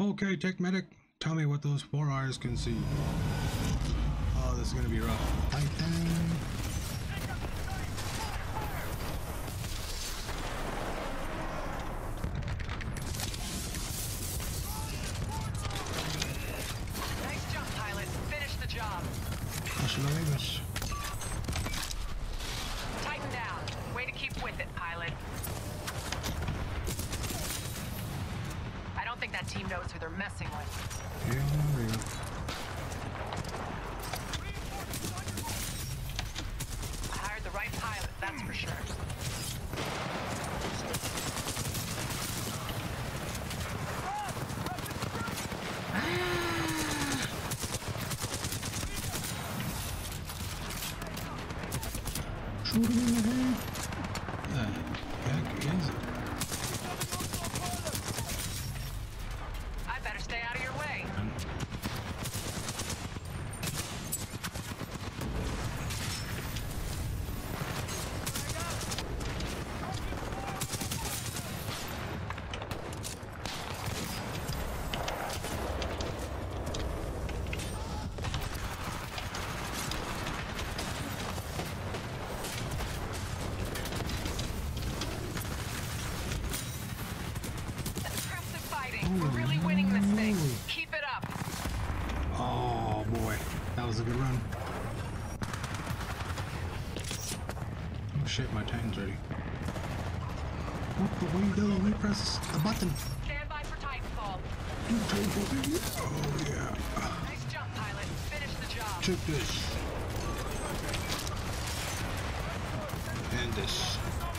Okay, tech medic, tell me what those 4 eyes can see. Oh, this is gonna be rough. Titan. Nice jump, pilot. Finish the job. This. Tighten down. Way to keep with it, pilot. I don't think that team knows who they're messing with. Yeah, real. I hired the right pilot, that's for sure. Shoot him in the head. The heck is it? I better stay out of your way. We're really winning this thing. Keep it up. Oh boy, that was a good run. Oh shit, my Titan's ready. What are you doing? Let me press the button. Stand by for TitanFall. Oh yeah. Nice jump, pilot. Finish the job. Check this. And this.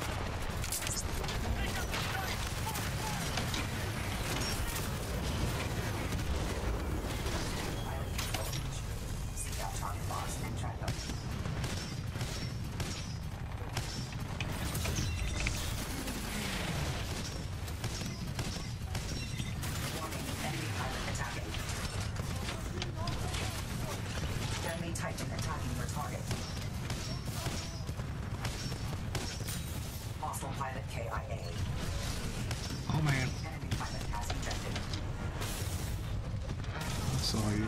Titan attacking your target. Hostile pilot KIA. Oh man. Enemy pilot has ejected. I saw you.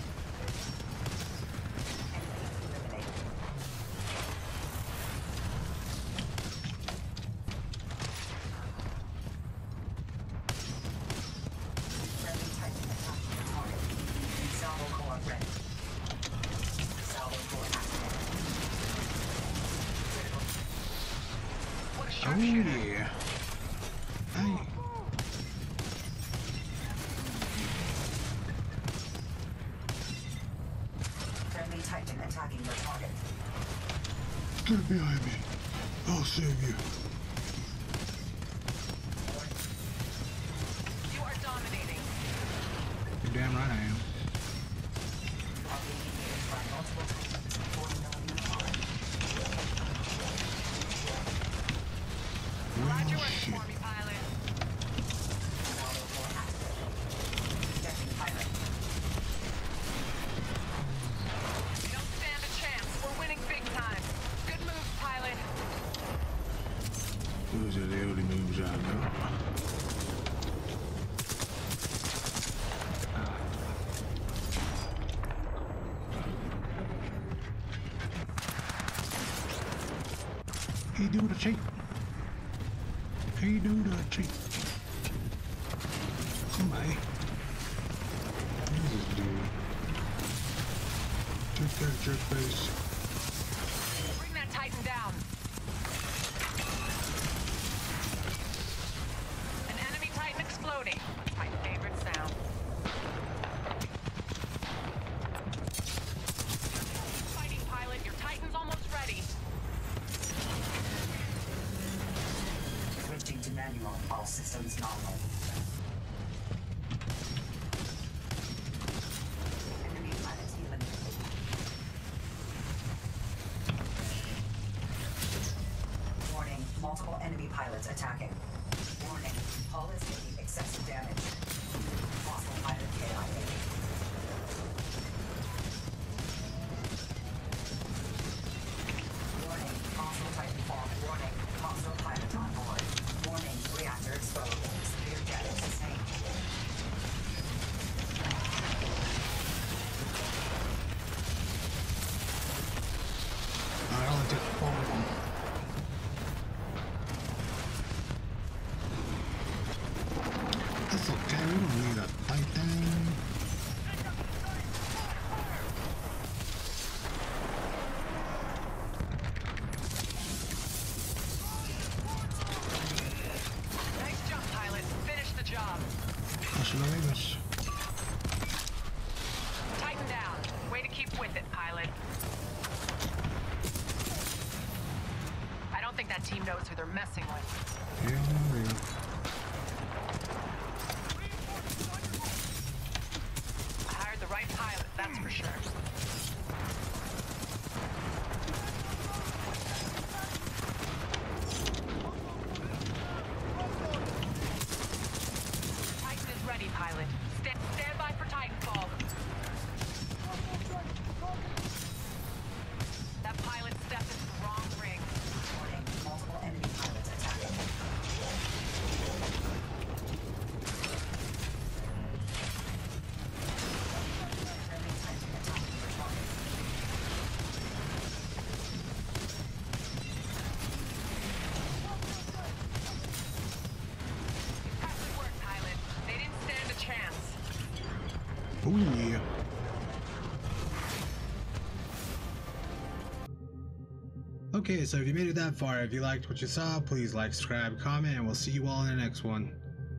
Enemy eliminated. Friendly Titan attacking your target. Salvo core ready. What a Oh sharpshooter. yeah. Hey. Friendly Titan attacking your target. Get behind me. I'll save you. You are dominating. You're damn right I am. Are being engaged by multiple Titans. 40mm arm. Glad you're Oh, working shit. for me, pilot. Salvo core activated. Ejecting pilot. We don't stand a chance. We're winning big time. Good move, pilot. Those are the only moves I know. He do the cheat. He do the cheat. Somebody. Who's this dude? Take that jerk face. Bring that Titan down. An enemy Titan exploding. That's my favorite sound. Fighting, pilot. Your Titan's almost ready. Switching to manual. All systems nominal. Enemy pilot eliminated. we don't need a Titan. Nice job, pilot. Finish the job. Así lo vemos. Tighten down. Way to keep with it, pilot. I don't think that team knows who they're messing with. Hell no. I hired the right pilot, that's for sure. Titan is ready, pilot. Stand by for TitanFall. That pilot stepped into the wrong ring. Warning, multiple enemy pilots attacking. Friendly Titan attacking your target. Impressive work, pilot. They didn't stand a chance. Oh yeah. Okay, so if you made it that far, if you liked what you saw, please like, subscribe, comment, and we'll see you all in the next one.